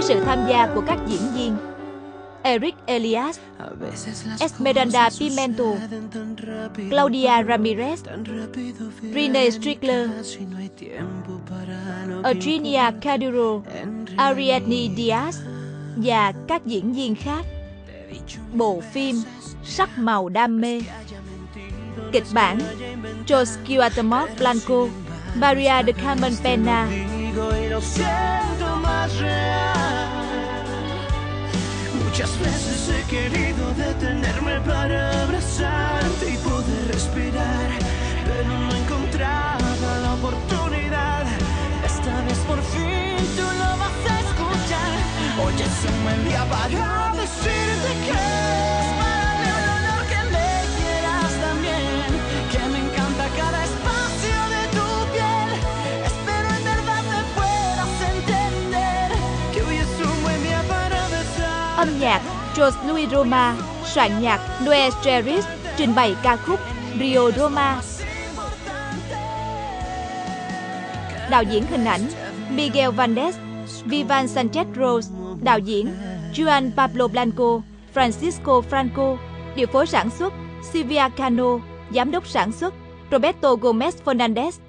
sự tham gia của các diễn viên Eric Elias, Esmeralda Pimento, Claudia Ramirez, Renee Strickler, Adriana Caduro, Ariadne Diaz và các diễn viên khác. Bộ phim Sắc màu đam mê. Kịch bản Jose Cuauhtémoc Blanco, Maria del Carmen Pena. Muchas veces he querido detenerme para abrazarte y poder respirar, pero no encontraba la oportunidad. Esta vez por fin tú lo vas a escuchar. Hoy es un buen día para decirte que es para mí un honor que me quieras también, que me encanta cada espacio de tu piel. Espero en verdad me puedas entender que hoy es un buen día para besar. Âm nhạc Jose Luis Roma, soạn nhạc Noel Jerris, trình bày ca khúc Rio Roma. Đạo diễn hình ảnh Miguel Valdés, Vivan Sanchez Rose. Đạo diễn Juan Pablo Blanco, Francisco Franco. Điều phối sản xuất Silvia Cano. Giám đốc sản xuất Roberto Gomez Fernandez.